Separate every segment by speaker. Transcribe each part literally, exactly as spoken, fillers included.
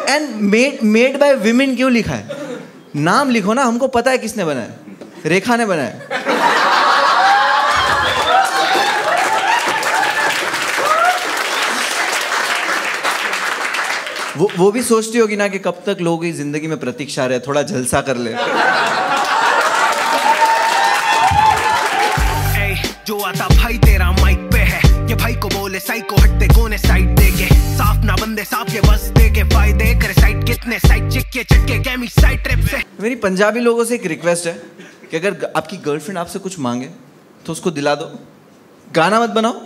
Speaker 1: And made made by women क्यों लिखा है? नाम लिखो ना, हमको पता है किसने बनाया, रेखा ने बनाया। वो वो भी सोचती होगी ना कि कब तक लोग इस जिंदगी में प्रतीक्षा रहे, थोड़ा झलसा कर ले।
Speaker 2: जो आता भाई तेरा माइक पे है, ये भाई को बोले साइको हटते कोने साइड देके, साफ ना बंदे साफ ये बस देके फायदे करे साइड कितने साइड चिक्के चटके कैमी साइड ट्रिप से।
Speaker 1: मेरी पंजाबी लोगों से एक रिक्वेस्ट है कि अगर आपकी गर्लफ्रेंड आपसे कुछ मांगे तो उसको दिला दो, गाना मत बनाओ।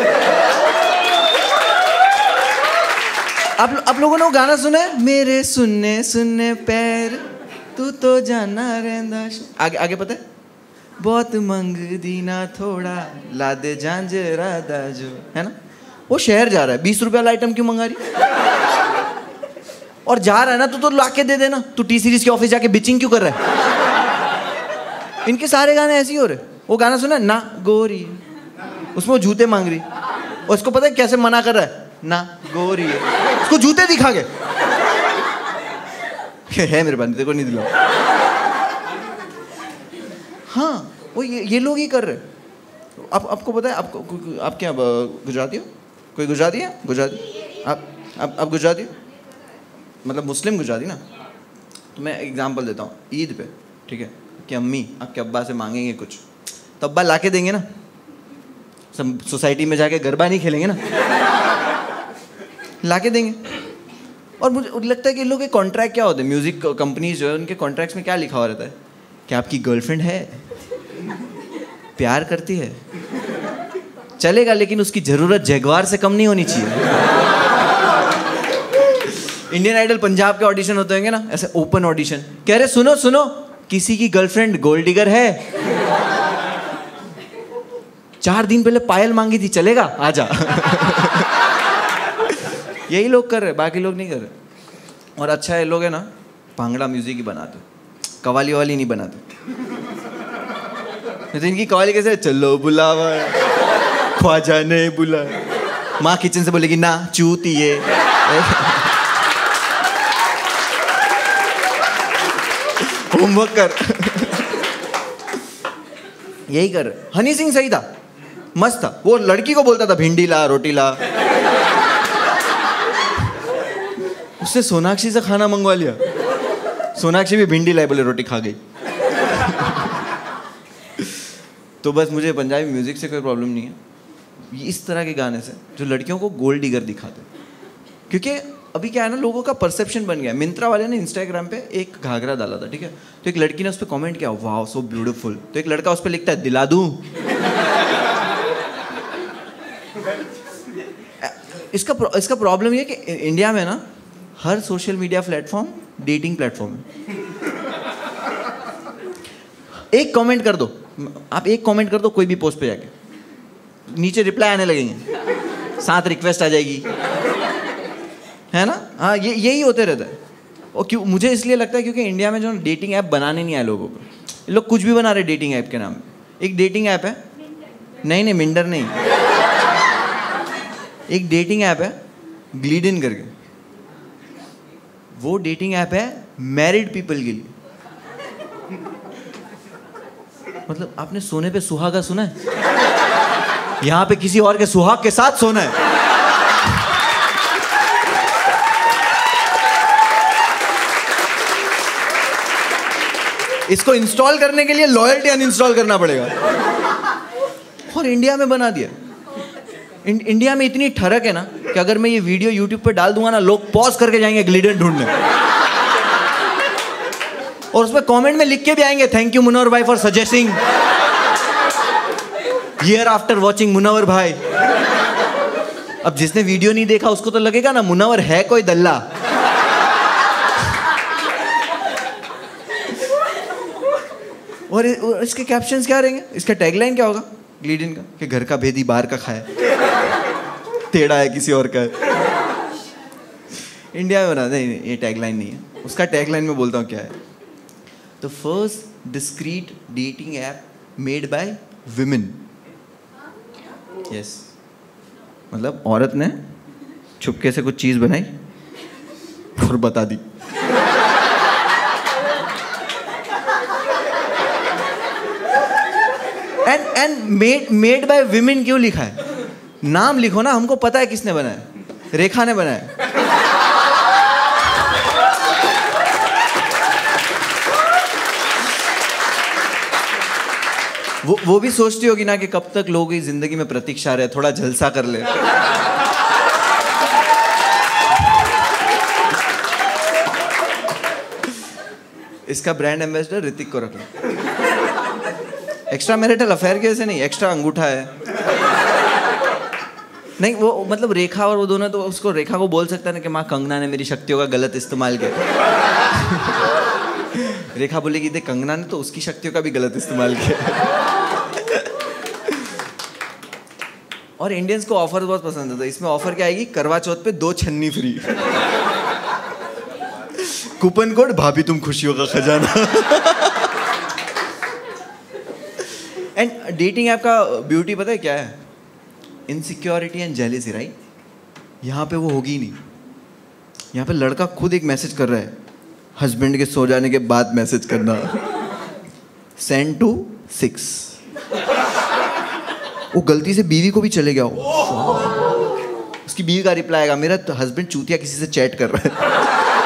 Speaker 1: आप आप लोगों ने वो गाना सुना है, मेरे सुनने सुनने पैर तू तो जाना रहंदा। आगे आगे पता है, बहुत मंग दीना थोड़ा ला दे झांझरा दाजो, है ना? वो शहर जा रहा है, बीस रुपये वाला आइटम क्यों मंगा रही? और जा रहा है ना तो तो लाके दे देना। तू टी सीरीज के ऑफिस जाके बिचिंग क्यों कर रहा है? इनके सारे गाने ऐसे ही हो रहे। वो गाना सुना ना गोरी, उसमें वो जूते मांग रही, और उसको पता है कैसे मना कर रहा है, ना गोरी उसको जूते दिखा के है मेरे बंदे को नहीं दिला। हाँ, वो ये ये लोग ही कर रहे। आप आपको पता है, आपको आप क्या गुजराती हो? कोई गुजराती है? गुजराती? आप आप आप गुजराती हो? मतलब मुस्लिम गुजराती ना? तो मैं एग्जांपल देता हूँ। ईद पे, ठीक है, कि अम्मी आपके अब्बा से मांगेंगे कुछ तो अब्बा ला के देंगे ना। सब सोसाइटी में जाके गरबा नहीं खेलेंगे ना, ला के देंगे। और मुझे लगता है कि इन लोग के कॉन्ट्रैक्ट क्या होते हैं, म्यूजिक कंपनीज जो है उनके कॉन्ट्रैक्ट्स में क्या लिखा हुआ रहता है कि आपकी गर्लफ्रेंड है, प्यार करती है, चलेगा लेकिन उसकी जरूरत जगवार से कम नहीं होनी चाहिए। इंडियन आइडल पंजाब के ऑडिशन होते होंगे ना, ऐसे ओपन ऑडिशन, कह रहे सुनो सुनो किसी की गर्लफ्रेंड गोल्ड डिगर है, चार दिन पहले पायल मांगी थी, चलेगा आजा। यही लोग कर रहे, बाकी लोग नहीं कर रहे। और अच्छा ये लोग है ना, भांगड़ा म्यूजिक ही बनाते, कवाली वाली नहीं बनाते। तो इनकी कवाली कैसे, चलो बुलावा ख्वाजा ने बुला, माँ किचन से बोलेगी ना चूती ये। होमवर्क कर। यही कर रहे। हनी सिंह सही था, मस्त था। वो लड़की को बोलता था भिंडी ला रोटी ला, उसने सोनाक्षी से खाना मंगवा लिया, सोनाक्षी भी भिंडी लाई, बोले रोटी खा गई। तो बस मुझे पंजाबी म्यूजिक से कोई प्रॉब्लम नहीं है, इस तरह के गाने से जो लड़कियों को गोल्ड डिगर दिखाते। क्योंकि अभी क्या है ना, लोगों का परसेप्शन बन गया। मिंत्रा वाले ने इंस्टाग्राम पे एक घाघरा डाला था, ठीक है, तो एक लड़की ने उस पर कमेंट किया, वाह सो ब्यूटीफुल। तो एक लड़का उस पर लिखता है दिला दूं। इसका इसका प्रॉब्लम ये कि इंडिया में ना हर social media platform dating platform है। एक कमेंट कर दो आप, एक कमेंट कर दो कोई भी पोस्ट पे जाके, नीचे रिप्लाई आने लगेंगे, साथ रिक्वेस्ट आ जाएगी, है ना? हाँ, ये यही होते रहता है। और क्यों, मुझे इसलिए लगता है क्योंकि इंडिया में जो डेटिंग ऐप बनाने नहीं आए लोगों को, ये लोग कुछ भी बना रहे डेटिंग ऐप के नाम पे। एक डेटिंग ऐप है, नहीं नहीं मिंडर नहीं, एक डेटिंग ऐप है ग्लिडन करके, वो डेटिंग ऐप है मैरिड पीपल के लिए। मतलब आपने सोने पे सुहागा सुना है? यहां पे किसी और के सुहाग के साथ सोना है। इसको इंस्टॉल करने के लिए लॉयल्टी अनइंस्टॉल करना पड़ेगा। और इंडिया में बना दिया। इंडिया में इतनी ठरक है ना कि अगर मैं ये वीडियो यूट्यूब पे डाल दूंगा ना, लोग पॉज करके जाएंगे ग्लिडन ढूंढने, और उसमें कमेंट में लिख के भी आएंगे, थैंक यू मुनव्वर भाई for suggesting, year after watching Munawar भाई। अब जिसने वीडियो नहीं देखा उसको तो लगेगा ना मुनव्वर है कोई दल्ला। और इसके कैप्शंस क्या रहेंगे, इसका टैगलाइन क्या होगा ग्लिडन का, कि घर का भेदी बाहर का खाए, टेढ़ा है किसी और का है। इंडिया में बना, नहीं नहीं ये टैगलाइन नहीं है, उसका टैगलाइन में बोलता हूँ क्या है, the first discreet dating app made by women. Yes, मतलब औरत ने छुपके से कुछ चीज़ बनाई और बता दी। And and made made by women क्यों लिखा है? नाम लिखो ना, हमको पता है किसने बनाया, रेखा ने बनाया। वो वो भी सोचती होगी ना कि कब तक लोग इस जिंदगी में प्रतीक्षा रहे, थोड़ा झलसा कर ले। इसका ब्रांड एम्बेसडर ऋतिक को रख लो। एक्स्ट्रा मैरिटल अफेयर की वजह से नहीं, एक्स्ट्रा अंगूठा है। नहीं वो मतलब रेखा और वो दोनों, तो उसको रेखा को बोल सकता है ना कि माँ कंगना ने मेरी शक्तियों का गलत इस्तेमाल किया। रेखा बोलेगी देख कंगना ने तो उसकी शक्तियों का भी गलत इस्तेमाल किया। और इंडियंस को ऑफर बहुत पसंद है, तो इसमें ऑफर क्या आएगी? करवा चौथ पे दो छन्नी फ्री, कूपन कोड भाभी तुम खुशियों का खजाना। एंड डेटिंग ऐप का ब्यूटी पता है क्या है? Insecurity and jealousy, right? यहाँ पे वो होगी नहीं। यहाँ पे लड़का खुद एक मैसेज कर रहा है, हस्बैंड के सो जाने के बाद मैसेज करना, सेंड टू सिक्स। वो गलती से बीवी को भी चले गया हो, उसकी बीवी का रिप्लाई आएगा, मेरा तो हस्बैंड चूतिया किसी से चैट कर रहा है।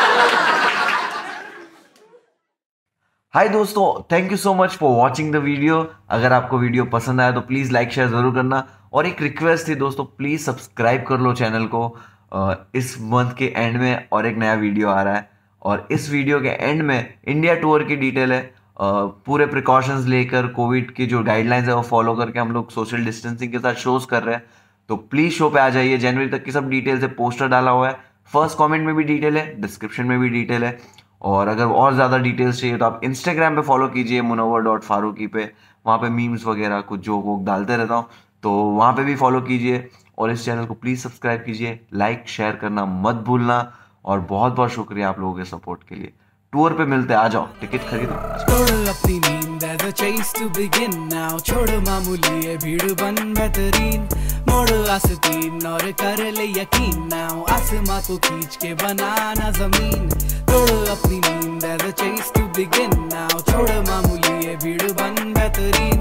Speaker 1: हाय दोस्तों, thank you so much for watching the video. अगर आपको वीडियो पसंद आया तो प्लीज़ लाइक शेयर ज़रूर करना। और एक रिक्वेस्ट थी दोस्तों, प्लीज़ सब्सक्राइब कर लो चैनल को। इस मंथ के एंड में और एक नया वीडियो आ रहा है, और इस वीडियो के एंड में इंडिया टूर की डिटेल है। पूरे प्रिकॉशंस लेकर, कोविड की जो गाइडलाइंस है वो फॉलो करके हम लोग सोशल डिस्टेंसिंग के साथ शोज़ कर रहे हैं। तो प्लीज़ शो पे आ जाइए। जनवरी तक की सब डिटेल्स है, पोस्टर डाला हुआ है, फर्स्ट कमेंट में भी डिटेल है, डिस्क्रिप्शन में भी डिटेल है। और अगर और ज़्यादा डिटेल्स चाहिए तो आप इंस्टाग्राम पे फॉलो कीजिए मुनव्वर डॉट फारूकी पे। वहाँ पे मीम्स वगैरह कुछ जोक वोक डालते रहता हूँ, तो वहाँ पे भी फॉलो कीजिए। और इस चैनल को प्लीज़ सब्सक्राइब कीजिए, लाइक शेयर करना मत भूलना। और बहुत बहुत शुक्रिया आप लोगों के सपोर्ट के लिए। टूर पे मिलते, आ जाओ, टिकट खरीदो।
Speaker 2: छोड़ अपनी नींद, there's a chase to begin now। छोड़ मामूली ये भीड़ बन बेहतरीन, मोड़ आस्तीन और कर ले यकीन now। आसमां को खींच के बनाना जमीन। छोड़ अपनी नींद, there's a chase to begin now। छोड़ मामूली ये भीड़ बन बेहतरीन।